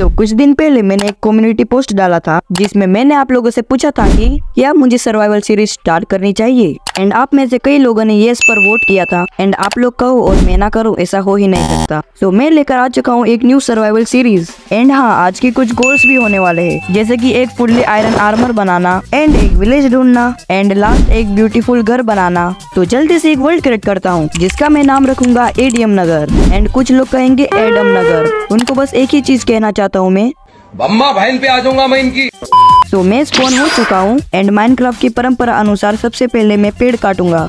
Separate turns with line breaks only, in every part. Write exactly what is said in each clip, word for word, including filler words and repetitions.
तो कुछ दिन पहले मैंने एक कम्युनिटी पोस्ट डाला था जिसमें मैंने आप लोगों से पूछा था कि क्या मुझे सर्वाइवल सीरीज स्टार्ट करनी चाहिए। एंड आप में से कई लोगों ने यस पर वोट किया था। एंड आप लोग कहो और मैं ना करूँ, ऐसा हो ही नहीं सकता। तो मैं लेकर आ चुका हूँ एक न्यू सर्वाइवल सीरीज। एंड हाँ, आज के कुछ गोल्स भी होने वाले हैं, जैसे कि एक फुल्ली आयरन आर्मर बनाना, एंड एक विलेज ढूंढना, एंड लास्ट एक ब्यूटीफुल घर बनाना। तो जल्दी से एक वर्ल्ड क्रिएट करता हूँ जिसका मैं नाम रखूंगा एडीएम नगर। एंड कुछ लोग कहेंगे एडम नगर। उनको बस एक ही चीज कहना चाहता हूँ मैं,
बम्मा बहन पे आ जाऊंगा मैं इनकी।
तो मैं स्पॉन हो चुका हूँ। एंड माइनक्राफ्ट की परंपरा अनुसार सबसे पहले मैं पेड़ काटूंगा।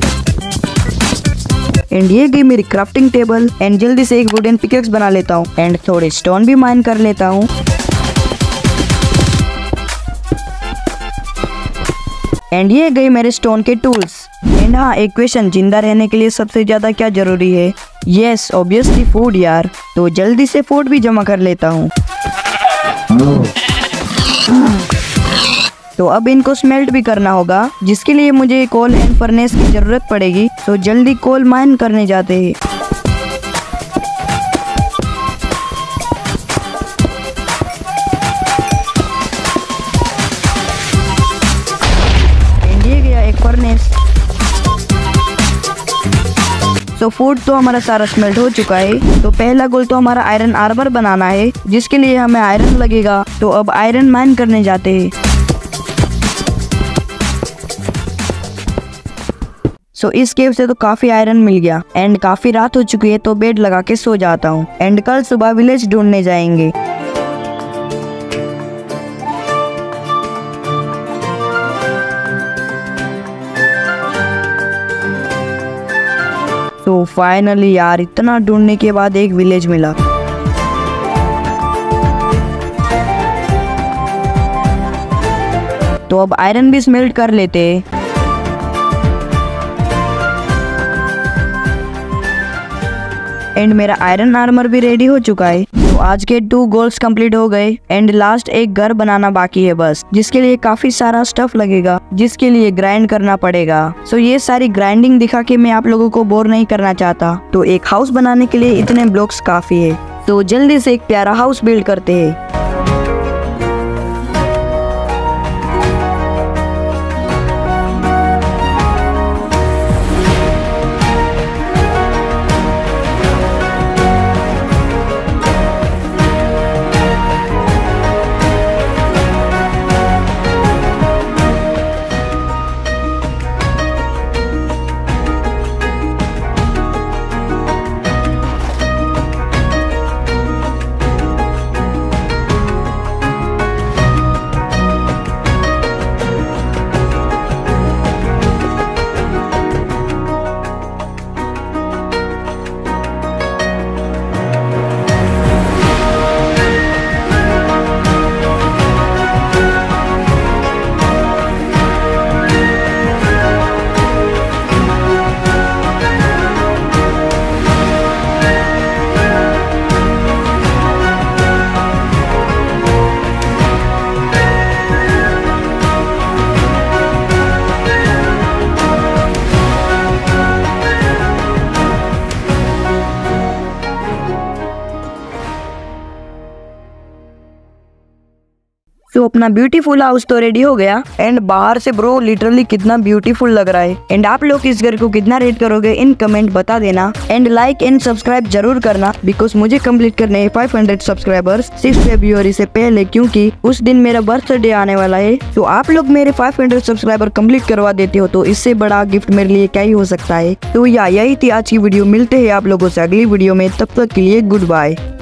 एंड ये गई मेरी क्राफ्टिंग टेबल। एंड जल्दी से एक वुडन पिकेक्स बना लेता हूँ। एंड थोड़े स्टोन भी माइन कर लेता हूँ। एंड ये गई मेरे स्टोन के टूल्स। एंड हाँ, एक क्वेश्चन, जिंदा रहने के लिए सबसे ज्यादा क्या जरूरी है? यस, ऑब्वियसली फूड यार। तो जल्दी से फूड भी जमा कर लेता हूँ। तो अब इनको स्मेल्ट भी करना होगा, जिसके लिए मुझे कोल एंड फर्नेस की जरूरत पड़ेगी। तो जल्दी कोल माइन करने जाते हैं। ये गया एक फर्नेस। तो फूड तो हमारा सारा स्मेल्ट हो चुका है। तो पहला गोल तो हमारा आयरन आर्मर बनाना है, जिसके लिए हमें आयरन लगेगा। तो अब आयरन माइन करने जाते हैं। सो so, इस केव से तो काफी आयरन मिल गया। एंड काफी रात हो चुकी है, तो बेड लगा के सो जाता हूँ। एंड कल सुबह विलेज ढूंढने जाएंगे। तो फाइनली यार, इतना ढूंढने के बाद एक विलेज मिला। तो अब आयरन भी स्मेल्ट कर लेते हैं। एंड मेरा आयरन आर्मर भी रेडी हो चुका है। तो आज के टू गोल्स कंप्लीट हो गए। एंड लास्ट एक घर बनाना बाकी है बस, जिसके लिए काफी सारा स्टफ लगेगा, जिसके लिए ग्राइंड करना पड़ेगा। सो ये सारी ग्राइंडिंग दिखा के मैं आप लोगों को बोर नहीं करना चाहता। तो एक हाउस बनाने के लिए इतने ब्लॉक्स काफी है। तो जल्दी से एक प्यारा हाउस बिल्ड करते हैं। तो अपना ब्यूटीफुल हाउस तो रेडी हो गया। एंड बाहर से ब्रो लिटरली कितना ब्यूटीफुल लग रहा है। एंड आप लोग इस घर को कितना रेट करोगे इन कमेंट बता देना। एंड लाइक एंड सब्सक्राइब जरूर करना, बिकॉज मुझे कंप्लीट करने हैं फाइव हंड्रेड सब्सक्राइबर्स सिक्स फरवरी से पहले, क्योंकि उस दिन मेरा बर्थडे आने वाला है। तो आप लोग मेरे फाइव हंड्रेड सब्सक्राइबर कंप्लीट करवा देते हो तो इससे बड़ा गिफ्ट मेरे लिए क्या ही हो सकता है। तो या यही थी आज की वीडियो। मिलते हैं आप लोगों से अगली वीडियो में, तब तक के लिए गुड बाय।